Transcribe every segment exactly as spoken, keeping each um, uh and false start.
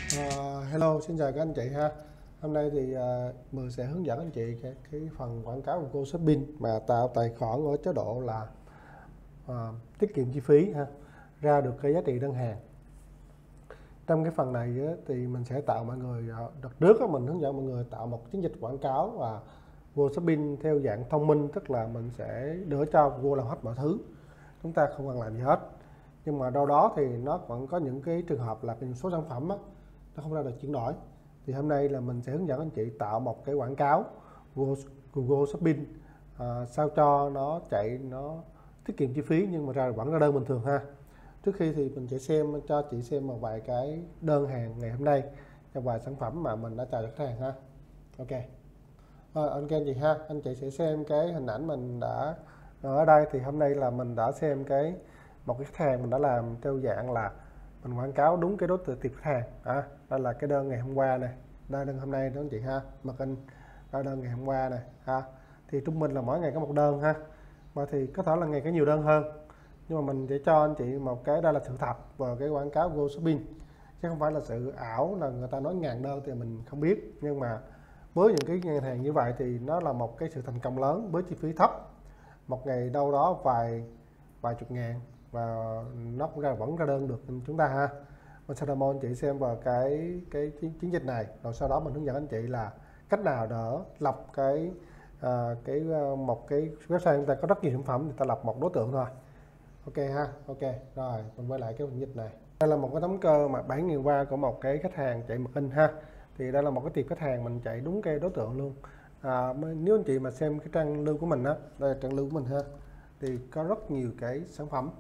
Ờ, Hello, xin chào các anh chị ha. Hôm nay thì uh, Mười sẽ hướng dẫn anh chị cái, cái phần quảng cáo của cô Shopping mà tạo tài khoản ở chế độ là ờ, tiết kiệm chi phí ha, ra được cái giá trị đơn hàng. Trong cái phần này á, thì mình sẽ tạo mọi người ờ, đợt trước á, mình hướng dẫn mọi người tạo một chiến dịch quảng cáo và Google Shopping theo dạng thông minh, tức là mình sẽ đỡ cho Google làm hết mọi thứ, chúng ta không cần làm gì hết. Nhưng mà đâu đó thì nó vẫn có những cái trường hợp là một số sản phẩm á, nó không ra được chuyển đổi. Thì hôm nay là mình sẽ hướng dẫn anh chị tạo một cái quảng cáo Google, Google Shopping à, sao cho nó chạy, nó tiết kiệm chi phí nhưng mà ra vẫn ra đơn bình thường ha. Trước khi thì mình sẽ xem cho chị xem một vài cái đơn hàng ngày hôm nay cho vài sản phẩm mà mình đã chào cho khách hàng ha. Ok. À, anh Ken chị ha, anh chị sẽ xem cái hình ảnh mình đã ở đây. Thì hôm nay là mình đã xem cái một cái khách hàng mình đã làm theo dạng là mình quảng cáo đúng cái đối tượng tiệp khách hàng. À, đây là cái đơn ngày hôm qua này, đây đơn hôm nay đó anh chị ha, mà kênh đây đơn ngày hôm qua này ha. Thì trung bình là mỗi ngày có một đơn ha, mà thì có thể là ngày có nhiều đơn hơn, nhưng mà mình sẽ cho anh chị một cái đây là sự thật vào cái quảng cáo Go Shopping, chứ không phải là sự ảo là người ta nói ngàn đơn thì mình không biết. Nhưng mà với những cái ngân hàng như vậy thì nó là một cái sự thành công lớn với chi phí thấp, một ngày đâu đó vài vài chục ngàn và nó cũng ra vẫn ra đơn được chúng ta ha. Và sau đó anh chị xem vào cái cái chiến, chiến dịch này, rồi sau đó mình hướng dẫn anh chị là cách nào đỡ lập cái à, cái một cái website chúng ta có rất nhiều sản phẩm thì ta lập một đối tượng thôi. Ok ha. Ok rồi mình quay lại cái chiến dịch này. Đây là một cái tấm cơ mà bảy nghìn qua của một cái khách hàng chạy mật in ha. Thì đây là một cái tiệp khách hàng mình chạy đúng cái đối tượng luôn. À, nếu anh chị mà xem cái trang lưu của mình á, đây là trang lưu của mình ha, thì có rất nhiều cái sản phẩm.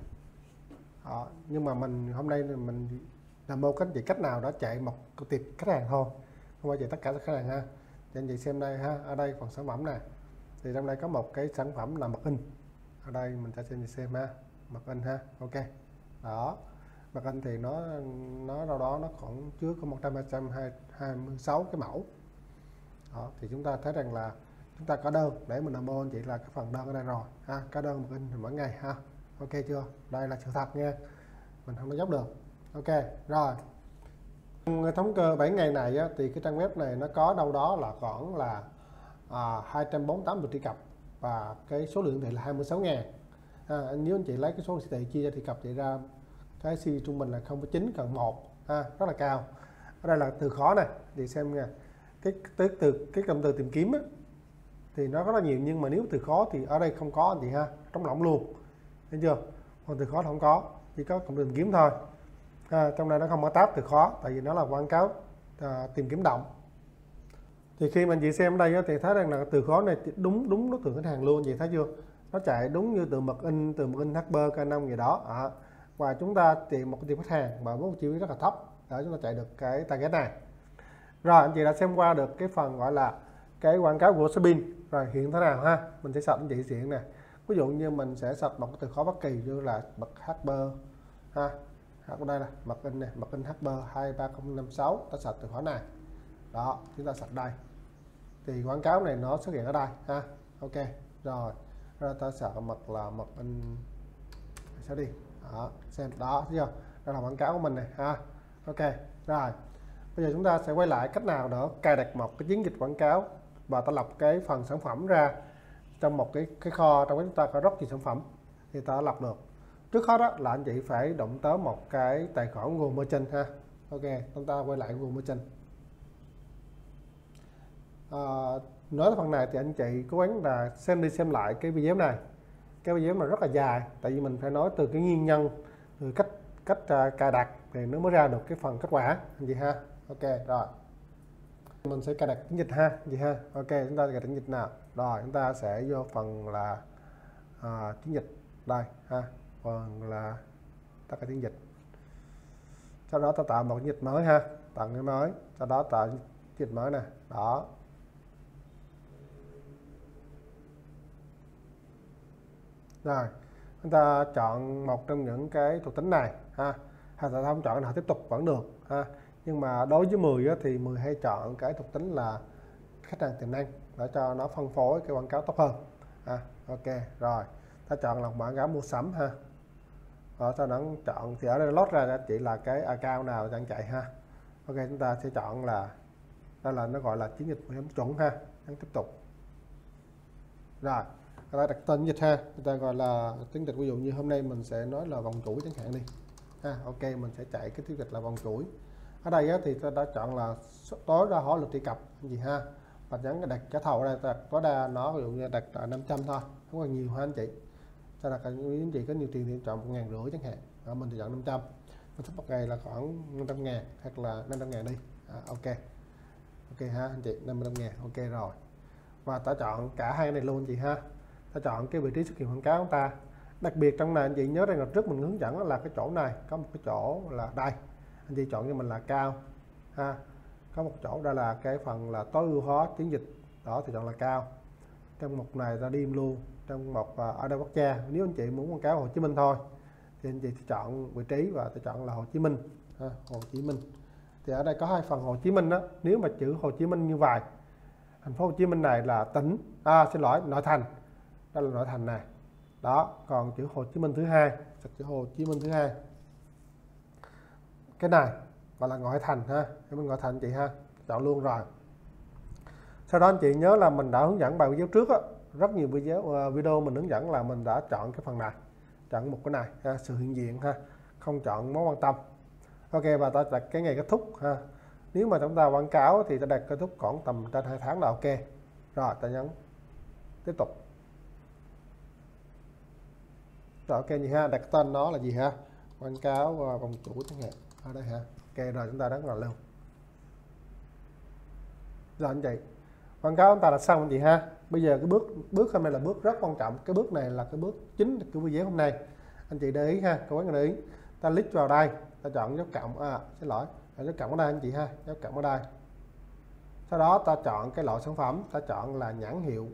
Đó, nhưng mà mình hôm nay mình làm một cách chị cách nào đó chạy một tiệp khách hàng thôi, không phải chạy tất cả các khách hàng ha. Cho anh chị xem đây ha, ở đây phần sản phẩm này thì trong đây có một cái sản phẩm là mật in, ở đây mình sẽ xem xem ha, mật in ha. Ok đó, mật in thì nó nó đâu đó nó khoảng chứa có một trăm hai mươi sáu cái mẫu. Đó, thì chúng ta thấy rằng là chúng ta có đơn để mình làm anh chị là cái phần đơn ở đây rồi ha, có đơn mật in mỗi ngày ha. Ok chưa, đây là sự thật nha, mình không có dốc được. Ok rồi, thống kê bảy ngày này á, thì cái trang web này nó có đâu đó là khoảng là à, hai trăm bốn mươi tám lượt truy cập và cái số lượng thì là hai mươi sáu ngàn. À, nếu anh chị lấy cái số hiển thị chia ra truy cập thì ra cái xê trung bình là không phẩy chín cộng một ha, rất là cao. Ở đây là từ khó này thì xem nha, cái từ, từ cái cụm từ tìm kiếm á, thì nó rất là nhiều, nhưng mà nếu từ khó thì ở đây không có anh chị ha, trống lỏng luôn, thấy chưa. Còn từ khó thì không có, chỉ có cụm tìm kiếm thôi. À, trong đây nó không có tab từ khó tại vì nó là quảng cáo à, tìm kiếm động. Thì khi mà anh chị xem ở đây á, thì thấy rằng là từ khó này đúng đúng đối tượng khách hàng luôn, anh chị thấy chưa, nó chạy đúng như từ mật in, từ mật in hát pê, ca năm gì đó à. Và chúng ta tìm một cái tiệm khách hàng mà với một chi phí rất là thấp để chúng ta chạy được cái target này. Rồi anh chị đã xem qua được cái phần gọi là cái quảng cáo của Shopping rồi, hiện thế nào ha. Mình sẽ search anh chị hiện nè, ví dụ như mình sẽ search một cái từ khóa bất kỳ như là mật hát pê ha, ở đây là mật in này, mật in hát pê hai ba không năm sáu, ta search từ khóa này đó, chúng ta search đây thì quảng cáo này nó xuất hiện ở đây ha. Ok rồi, rồi ta search mật là mật in sao đi đó, xem đó, thấy chưa, đây là quảng cáo của mình này ha. Ok rồi, bây giờ chúng ta sẽ quay lại cách nào để cài đặt một cái chiến dịch quảng cáo và ta lập cái phần sản phẩm ra trong một cái cái kho, trong đó chúng ta có rất nhiều sản phẩm thì ta lập được. Trước hết đó là anh chị phải động tới một cái tài khoản Google Merchant ha. Ok, chúng ta quay lại Google Merchant. À, nói tới phần này thì anh chị cố gắng là xem đi xem lại cái video này. Cái video này rất là dài, tại vì mình phải nói từ cái nguyên nhân, từ cách cách uh, cài đặt thì nó mới ra được cái phần kết quả anh chị ha. Ok rồi, mình sẽ cài đặt chiến dịch ha anh chị ha. Ok, chúng ta cài đặt chiến dịch nào rồi, chúng ta sẽ vô phần là uh, chiến dịch đây ha, phần là tất cả chiến dịch. Sau đó ta tạo một chiến dịch mới ha, tạo cái mới, sau đó tạo chiến dịch mới nè đó. Rồi chúng ta chọn một trong những cái thuộc tính này ha, hay là không chọn nào tiếp tục vẫn được ha. Nhưng mà đối với mười á, thì mười hay chọn cái thuộc tính là khách hàng tiềm năng để cho nó phân phối cái quảng cáo tốt hơn ha. Ok rồi, ta chọn là quảng cáo mua sắm ha. Rồi sau đó chọn thì ở đây lót ra chỉ là cái account nào đang chạy ha. Ok, chúng ta sẽ chọn là đây là nó gọi là chiến dịch bảo hiểm chuẩn ha, nhấn tiếp tục. Rồi người ta đặt tên dịch ha, người ta gọi là chiến dịch, ví dụ như hôm nay mình sẽ nói là vòng chuỗi chẳng hạn đi ha. Ok, mình sẽ chạy cái chiến dịch là vòng chuỗi. Ở đây á, thì ta đã chọn là tối đa hỏa lực truy cập gì ha, và nhấn cái đặt trả thầu ở đây ta đặt tối đa nó, ví dụ như đặt là năm trăm thôi, không còn nhiều hơn anh chị. Ta đặt anh chị có nhiều tiền thì chọn một ngàn rưỡi chẳng hạn, ở mình thì chọn năm trăm, mình thích một ngày là khoảng năm trăm ngàn hoặc là năm trăm ngàn đi. À, ok ok ha anh chị, năm trăm ngàn. Ok rồi, và ta chọn cả hai này luôn chị ha. Ta chọn cái vị trí xuất hiện quảng cáo của ta. Đặc biệt trong này anh chị nhớ rằng là trước mình hướng dẫn là cái chỗ này có một cái chỗ là đây, anh chị chọn cho mình là cao ha, có một chỗ đây là cái phần là tối ưu hóa chiến dịch đó thì chọn là cao. Trong mục này ta đi luôn trong mục ở đây quốc gia, nếu anh chị muốn quảng cáo Hồ Chí Minh thôi thì anh chị chọn vị trí và ta chọn là Hồ Chí Minh ha, Hồ Chí Minh. Thì ở đây có hai phần Hồ Chí Minh đó, nếu mà chữ Hồ Chí Minh như vậy, thành phố Hồ Chí Minh này là tỉnh, à xin lỗi, nội thành, đây là nội thành này đó. Còn chữ Hồ Chí Minh thứ hai, chữ Hồ Chí Minh thứ hai, cái này gọi là ngoại thành ha, cái mình ngoại thành chị ha, chọn luôn rồi. Sau đó anh chị nhớ là mình đã hướng dẫn bài video trước á, rất nhiều video video mình hướng dẫn là mình đã chọn cái phần này, chọn một cái này ha, sự hiện diện ha, không chọn mối quan tâm. Ok, và ta đặt cái ngày kết thúc ha. Nếu mà chúng ta quảng cáo thì ta đặt kết thúc khoảng tầm trên hai tháng là ok. Rồi ta nhấn tiếp tục. Rồi ok gì ha, đặt tên nó là gì ha, quảng cáo vòng chuỗi chẳng hạn ở đây ha. Ok rồi, chúng ta đăng vào luôn. Rồi anh chị, quảng cáo chúng ta đã xong anh chị ha. Bây giờ cái bước bước hôm nay là bước rất quan trọng, cái bước này là cái bước chính của video hôm nay. Anh chị để ý ha, cố gắng để ý. Ta click vào đây, ta chọn dấu cộng, à xin lỗi, dấu cộng ở đây anh chị ha, dấu cộng ở đây. Sau đó ta chọn cái loại sản phẩm, ta chọn là nhãn hiệu.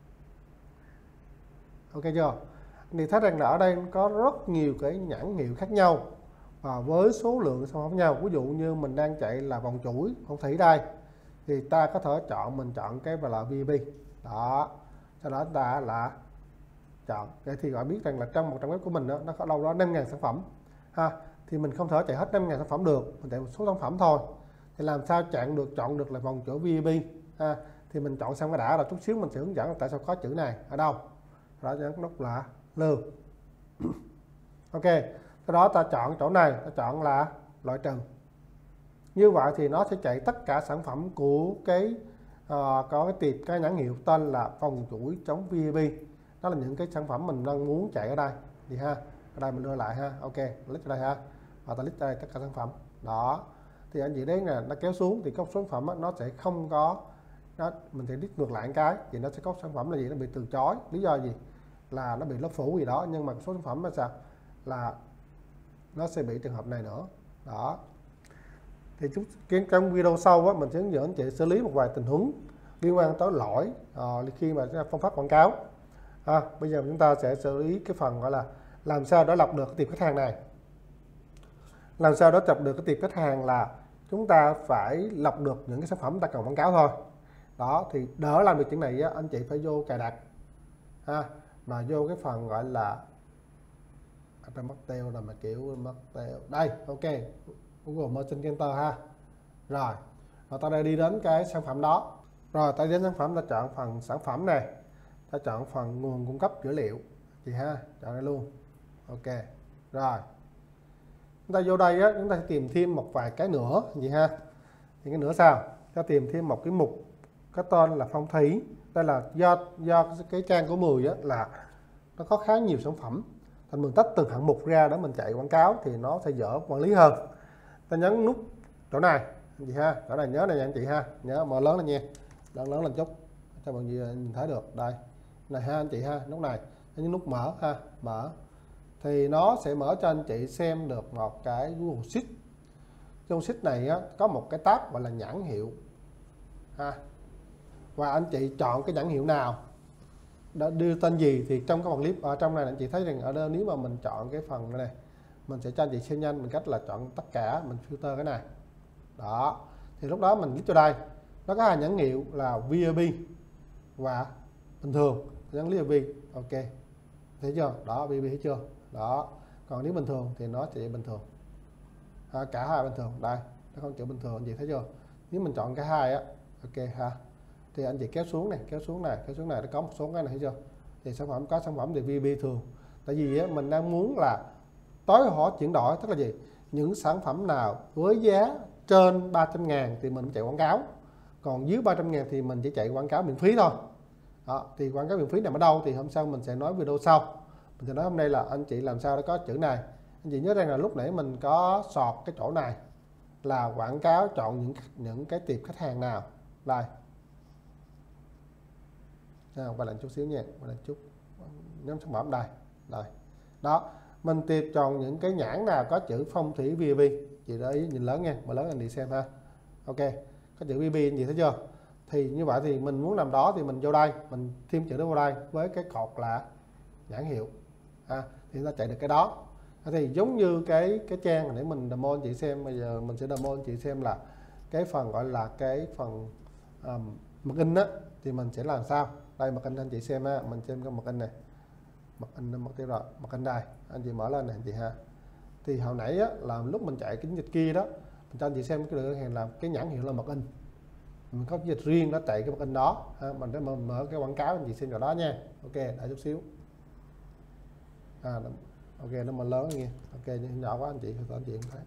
Ok chưa? Thì thấy rằng là ở đây có rất nhiều cái nhãn hiệu khác nhau và với số lượng sản phẩm khác nhau. Ví dụ như mình đang chạy là vòng chuỗi phong thủy đây, thì ta có thể chọn, mình chọn cái là vê bê đó. Sau đó ta là chọn để thì gọi biết rằng là trong một trang web của mình đó, nó có đâu đó năm nghìn sản phẩm ha, thì mình không thể chạy hết năm nghìn sản phẩm được, mình chạy một số sản phẩm thôi. Thì làm sao chọn được chọn được là vòng chuỗi vê bê ha, thì mình chọn xong cái đã rồi, chút xíu mình sẽ hướng dẫn là tại sao có chữ này ở đâu. Đó, nhấn nút là lưu. Ok, sau đó ta chọn chỗ này, ta chọn là loại trừ. Như vậy thì nó sẽ chạy tất cả sản phẩm của cái uh, có cái tiệp cái nhãn hiệu tên là vòng chuỗi chống vê bê. Đó là những cái sản phẩm mình đang muốn chạy ở đây thì ha. Ở đây mình đưa lại ha. Ok, click ở đây ha. Và ta click ở đây tất cả sản phẩm. Đó. Thì anh chị thấy nè, nó kéo xuống thì có số sản phẩm á, nó sẽ không có, nó mình sẽ click ngược lại một cái thì nó sẽ có sản phẩm là gì, nó bị từ chối. Lý do gì? Là nó bị lấp phủ gì đó, nhưng mà số sản phẩm là sao? Là nó sẽ bị trường hợp này nữa. Đó. Thì chúng trong video sau á, mình sẽ hướng dẫn anh chị xử lý một vài tình huống liên quan tới lỗi uh, khi mà phong pháp quảng cáo. À, bây giờ chúng ta sẽ xử lý cái phần gọi là làm sao để lọc được cái tiệp khách hàng này. Làm sao đó lọc được cái tiệp khách hàng là chúng ta phải lọc được những cái sản phẩm ta cần quảng cáo thôi. Đó, thì đỡ làm được chuyện này á, anh chị phải vô cài đặt ha, mà vô cái phần gọi là ở mất tiêu là mà kiểu mất tiêu đây. Ok, Google Merchant Center ha. Rồi, và ta đây đi đến cái sản phẩm đó. Rồi ta đến sản phẩm, ta chọn phần sản phẩm này, ta chọn phần nguồn cung cấp dữ liệu thì ha, chọn đây luôn. Ok, rồi chúng ta vô đây á, chúng ta sẽ tìm thêm một vài cái nữa gì ha. Thì cái nữa sao? Ta tìm thêm một cái mục có tên là phong thủy. Đây là do do cái trang của mười á, là nó có khá nhiều sản phẩm, thành mình tách từng hạng mục ra để mình chạy quảng cáo thì nó sẽ dễ quản lý hơn. Ta nhấn nút chỗ này gì ha, chỗ này nhớ này nha anh chị ha, nhớ mở lớn lên nha, lớn lớn lên chút cho mọi người nhìn thấy được. Đây này ha anh chị ha, nút này nhấn nút mở ha, mở thì nó sẽ mở cho anh chị xem được một cái Google Sheet. Trong sheet này á, có một cái tab gọi là nhãn hiệu ha, và anh chị chọn cái nhãn hiệu nào đã đưa tên gì thì trong cái phần clip ở trong này anh chị thấy rằng ở đây nếu mà mình chọn cái phần này, này mình sẽ cho anh chị xem nhanh bằng cách là chọn tất cả, mình filter cái này đó, thì lúc đó mình click cho đây, nó có hai nhãn hiệu là vê i pê và bình thường, nhấn vê i pê. Ok, thấy chưa đó, vê i pê thấy chưa đó, còn nếu bình thường thì nó sẽ bình thường à, cả hai bình thường đây nó không chữ bình thường, anh chị thấy chưa? Nếu mình chọn cái hai á, ok ha, thì anh chị kéo xuống này, kéo xuống này, kéo xuống này, nó có một số cái này, thấy chưa? Thì sản phẩm có sản phẩm thì vê bê thường. Tại vì á, mình đang muốn là tối ưu hóa chuyển đổi, tức là gì? Những sản phẩm nào với giá trên ba trăm ngàn thì mình chạy quảng cáo, còn dưới ba trăm ngàn thì mình chỉ chạy quảng cáo miễn phí thôi. Đó, thì quảng cáo miễn phí nằm ở đâu thì hôm sau mình sẽ nói video sau. Mình sẽ nói hôm nay là anh chị làm sao để có chữ này. Anh chị nhớ rằng là lúc nãy mình có sọt cái chỗ này là quảng cáo chọn những những cái tiệp khách hàng nào. Đây, à, quay lại chút xíu nha, quay lại chút nhóm sản phẩm đây, đây, đó, mình tiệp chọn những cái nhãn nào có chữ phong thủy vê bê. Chị để ý nhìn lớn nha, mở lớn anh chị xem ha. Ok, có chữ vê bê anh chị thấy chưa? Thì như vậy thì mình muốn làm đó thì mình vô đây, mình thêm chữ đó vào đây với cái cột là nhãn hiệu, à, thì ta chạy được cái đó. Thì giống như cái cái trang để mình demo anh chị xem, bây giờ mình sẽ demo anh chị xem là cái phần gọi là cái phần um, mật in á, thì mình sẽ làm sao. Đây mật in anh chị xem ha, mình xem cái mật in này, mật in mật tiêu rồi, mật in đây, anh chị mở lên này anh chị ha. Thì hồi nãy á, là lúc mình chạy cái dịch kia đó, mình cho anh chị xem cái đường hàng làm cái nhãn hiệu là mật in, mình có dịch riêng đó chạy cái mật in đó ha. Mình sẽ mở, mở cái quảng cáo anh chị xem vào đó nha. Ok, đợi chút xíu. À, ok, nó mà lớn nghe. Ok, nhưng nhỏ quá anh chị, anh chị không thấy.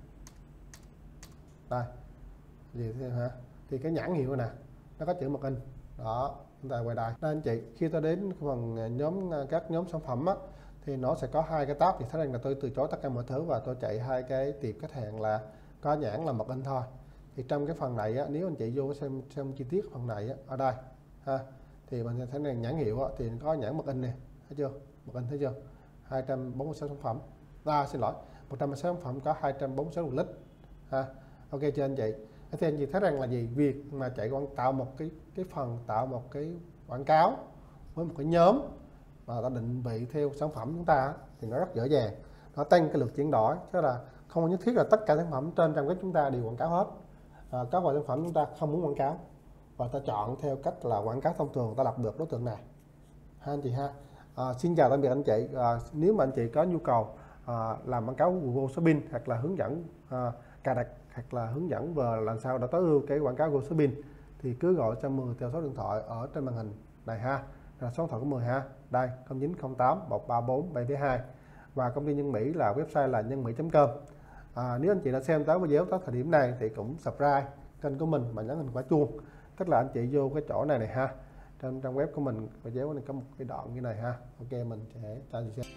Đây, gì thế hả? Thì cái nhãn hiệu nè, nó có chữ mật in. Đó, chúng ta quay đây. Đây anh chị, khi tôi đến phần nhóm các nhóm sản phẩm á, thì nó sẽ có hai cái tab. Thì thấy rằng là tôi từ chối tất cả mọi thứ và tôi chạy hai cái tiệp khách hàng là có nhãn là mật in thôi. Thì trong cái phần này á, nếu anh chị vô xem xem chi tiết phần này á, ở đây ha, thì mình sẽ thấy rằng nhãn hiệu á, thì có nhãn mật in nè, thấy chưa? Mật in thấy chưa? hai trăm bốn mươi sáu sản phẩm. À, xin lỗi, một trăm bốn mươi sáu sản phẩm có hai trăm bốn mươi sáu lít ha. Ok chưa anh chị? Thì anh chị thấy rằng là gì? Việc mà chạy quảng tạo một cái cái phần tạo một cái quảng cáo với một cái nhóm mà ta định vị theo sản phẩm chúng ta thì nó rất dễ dàng, nó tăng cái lượt chuyển đổi, chứ là không nhất thiết là tất cả sản phẩm trên trang web chúng ta đều quảng cáo hết. À, có vài sản phẩm chúng ta không muốn quảng cáo và ta chọn theo cách là quảng cáo thông thường, ta lọc được đối tượng này ha anh chị ha. À, xin chào tạm biệt anh chị. À, nếu mà anh chị có nhu cầu à, làm quảng cáo Google Shopping hoặc là hướng dẫn à, cài đặt hoặc là hướng dẫn về làm sao để tối ưu cái quảng cáo Google Shopping thì cứ gọi cho mười theo số điện thoại ở trên màn hình này ha, là số điện thoại của mười ha. Đây không chín không tám một ba bốn bảy hai, và công ty Nhân Mỹ là website là nhân mỹ chấm com. À, nếu anh chị đã xem tới video tới thời điểm này thì cũng subscribe kênh của mình và nhấn hình quả chuông, tức là anh chị vô cái chỗ này này ha, trên trang web của mình video này có một cái đoạn như này ha. Ok, mình sẽ cho anh chị xem.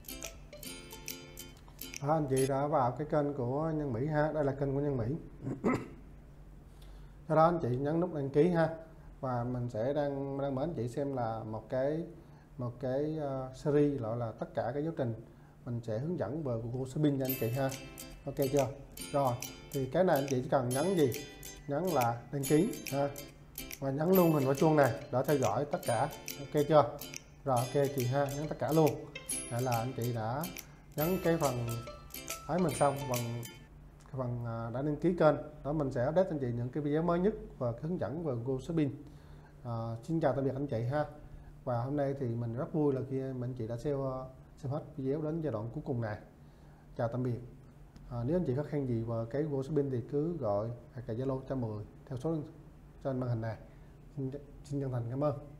Đó, anh chị đã vào cái kênh của Nhân Mỹ ha, đây là kênh của Nhân Mỹ. Sau đó anh chị nhấn nút đăng ký ha, và mình sẽ đang đang mở anh chị xem là một cái một cái uh, series gọi là tất cả các giáo trình mình sẽ hướng dẫn về Google Shopping cho anh chị ha. Ok chưa? Rồi thì cái này anh chị chỉ cần nhấn gì, nhấn là đăng ký ha, và nhấn luôn hình quả chuông này để theo dõi tất cả. Ok chưa? Rồi ok chị ha, nhấn tất cả luôn. Vậy là anh chị đã nhấn cái phần ấy mình xong, bằng cái phần đã đăng ký kênh đó. Mình sẽ update anh chị những cái video mới nhất và cái hướng dẫn về Google Shopping. À, xin chào tạm biệt anh chị ha. Và hôm nay thì mình rất vui là khi anh chị đã xem xem hết video đến giai đoạn cuối cùng này. Chào tạm biệt. À, nếu anh chị có khen gì về cái Google Shopping thì cứ gọi hoặc là Zalo cho mười theo số trên màn hình này. Xin, xin chân thành cảm ơn.